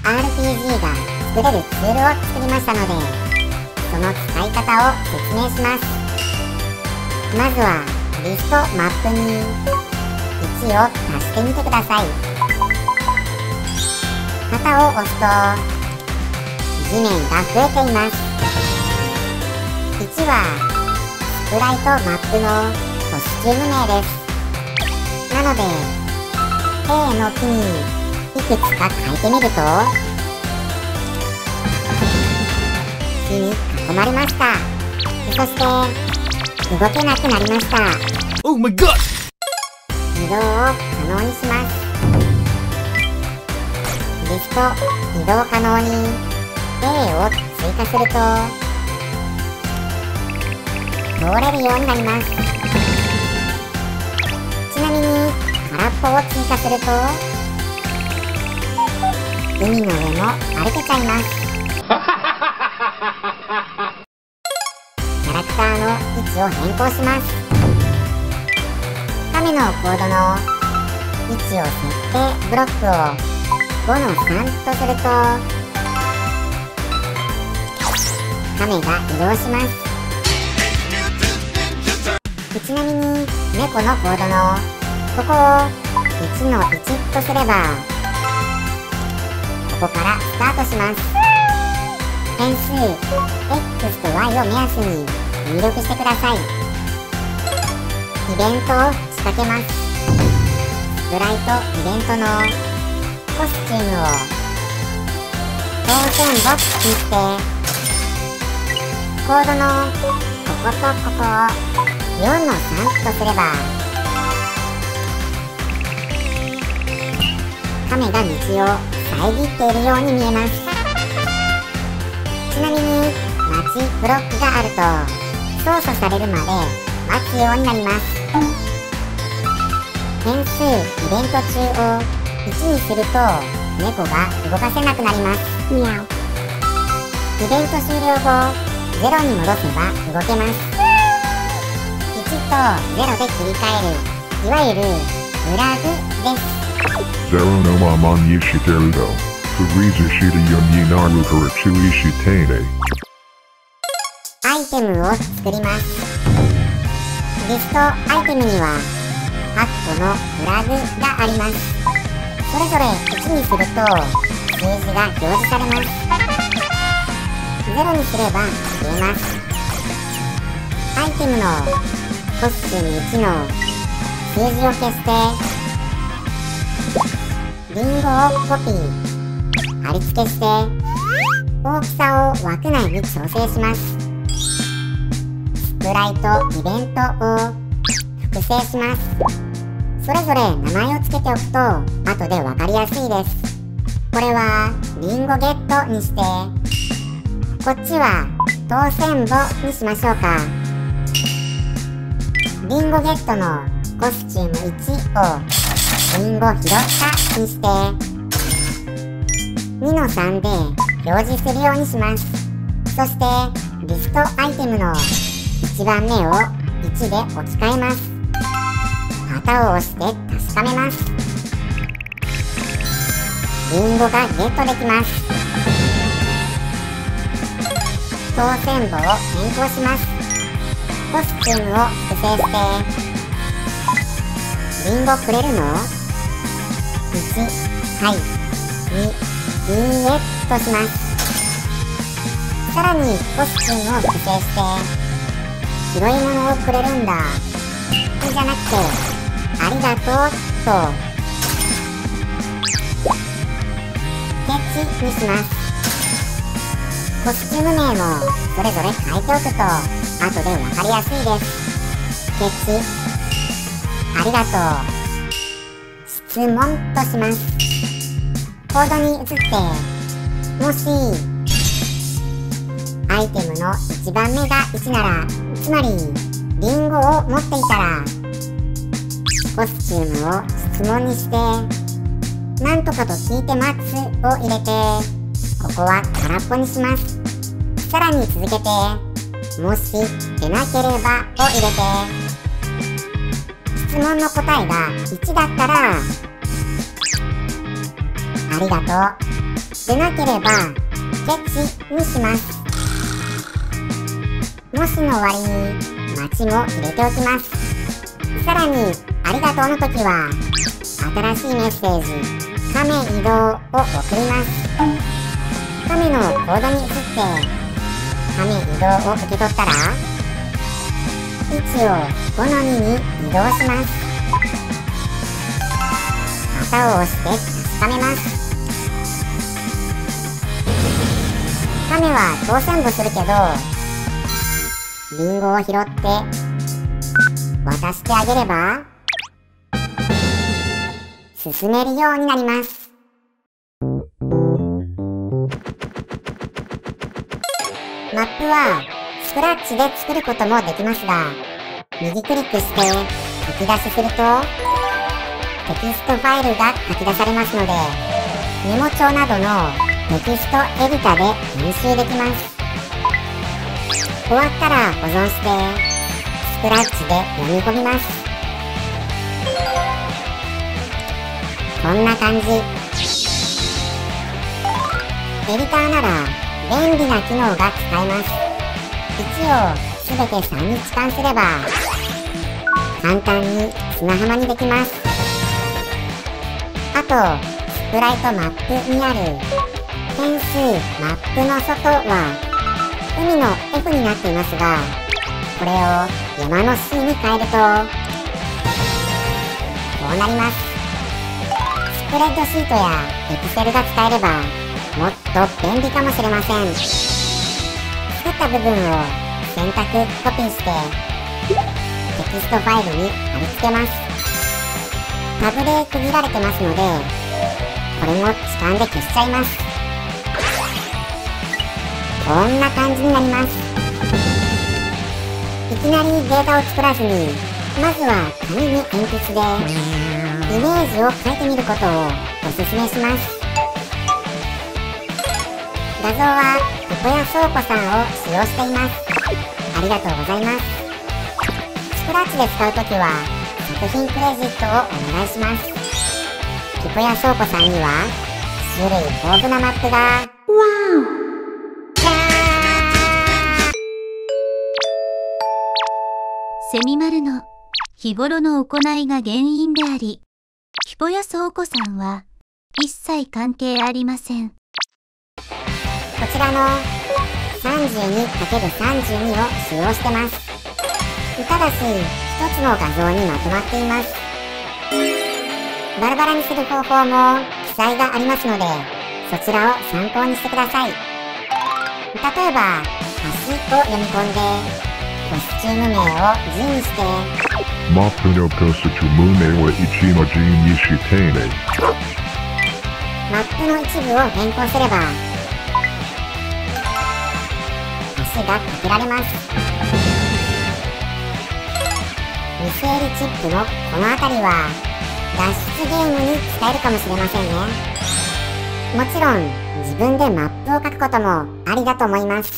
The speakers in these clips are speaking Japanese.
RPG が作れるツールを作りましたので、その使い方を説明します。まずはリストマップに1を足してみてください。旗を押すと地面が増えています。1はスプライトマップのコスチューム名です。なので A の木にいくつか書いてみると、木に囲まれました。そして動けなくなりました。 Oh my god! 移動を可能にします。リスト移動可能に A を追加すると通れるようになります。ちなみに空っぽを追加すると海の上も歩けちゃいます。キャラクターの位置を変更します。亀のコードの位置を設定ブロックを5の3とすると亀が移動します。ちなみに猫のコードのここを1の1とすればここからスタートします。変数 X と Y を目安に入力してください。イベントを仕掛けます。スプライトイベントのコスチュームを当選ボックスにしてコードのこことここを4の3とすれば亀が道を遮っているように見えます。ちなみに待ちブロックがあると操作されるまで待つようになります。変数イベント中を1にすると猫が動かせなくなります。ミャオ。イベント終了後0に戻せば動けます。1と0で切り替えるいわゆるフラグです。 0のままにしてるとフリーズして4になるから注意してね。 アイテムを作ります。リストアイテムには8個のフラグがあります。それぞれ1にすると数字が表示されます。0にすれば消えます。アイテムのコスチューム1の数字を消してリンゴをコピー貼り付けして大きさを枠内に調整します。スプライトイベントを複製します。それぞれ名前を付けておくと後で分かりやすいです。これはリンゴゲットにしてこっちは当選簿にしましょうか。リンゴゲットのコスチューム1をリンゴ拾ったにして2の3で表示するようにします。そしてリストアイテムの1番目を1で置き換えます。旗を押して確かめます。リンゴがゲットできます。当選簿を変更します。コスチュームを複製してリンゴくれるの ?1 はい2いいえとします。さらにコスチュームを複製して拾い物をくれるんだじゃなくてありがとうとケチにします。コスチューム名もそれぞれ書いておくと後で分かりやすいです。ケチありがとう質問とします。コードに移ってもしアイテムの1番目が1ならつまりリンゴを持っていたらコスチュームを質問にしてなんとかと聞いて待つを入れてここは空っぽにします。さらに続けてもし出なければを入れて質問の答えが1だったらありがとうでなければケチにします。もしの終わりに待ちも入れておきます。さらにありがとうの時は新しいメッセージ亀移動を送ります。亀のコードに移って亀移動を受け取ったら位置を5の2に移動します。旗を押して確かめます。亀は当選簿するけどリンゴを拾って渡してあげれば進めるようになります。マップはスクラッチで作ることもできますが、右クリックして書き出しするとテキストファイルが書き出されますので、メモ帳などのテキストエディタで編集できます。終わったら保存してスクラッチで読み込みます。こんな感じ。エディターなら便利な機能が使えます。1をすべて3に置換すれば簡単に砂浜にできます。あとスプライトマップにある変数マップの外は海の F になっていますが、これを山の C に変えるとこうなります。スプレッドシートやエクセルが使えればもっと便利かもしれません。作った部分を選択コピーしてテキストファイルに貼り付けます。タブで区切られてますのでこれも痴漢で消しちゃいます。こんな感じになります。いきなりデータを作らずにまずは紙に鉛筆でイメージを描いてみることをおすすめします。画像は床屋倉庫さんを使用しています。ありがとうございます。スクラッチで使うときは作品クレジットをお願いします。床屋倉庫さんには種類豊富なマップがセミマルの日頃の行いが原因であり、ヒポヤ倉庫さんは一切関係ありません。 こちらの 32×32 を使用してます。ただし一つの画像にまとまっています。バラバラにする方法も記載がありますのでそちらを参考にしてください。例えば橋を読み込んでコスチューム名を字にしてマップのコスチューム名を1の字にしてね。 マップの一部を変更すれば橋がかけられます。未整理チップのこの辺りは脱出ゲームに使えるかもしれませんね。もちろん自分でマップを書くこともありだと思います。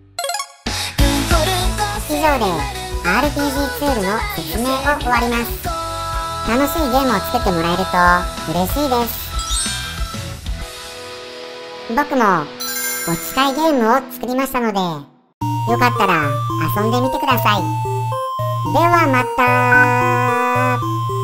以上で RPG ツールの説明を終わります。楽しいゲームを作ってもらえると嬉しいです。僕もお近いゲームを作りましたのでよかったら遊んでみてください。ではまた。